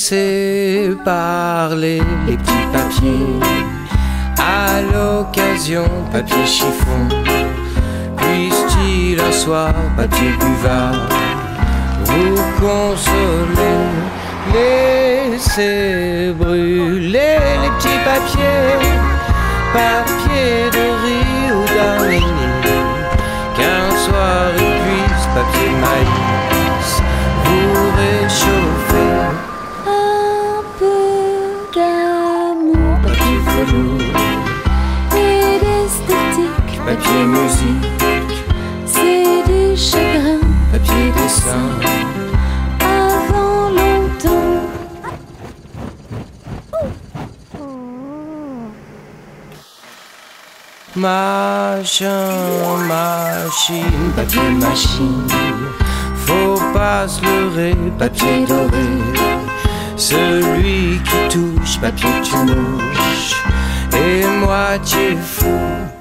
Laissez parler les petits papiers. À l'occasion, papier chiffon. Puisse-t-il un soir, papier buvard, vous consoler? Laissez brûler les petits papiers, papier de riz ou d'arménie, qu'un soir il puisse, papier maïs, vous réchauffer. Un peu d'amour, Papier velours, et d'esthétique, papier musique, c'est des chagrins papier dessin. avant longtemps. Machin, machine, papier machine, faut pas se leurrer, papier doré, celui qui touche, papier tu mouches, et moitié fou,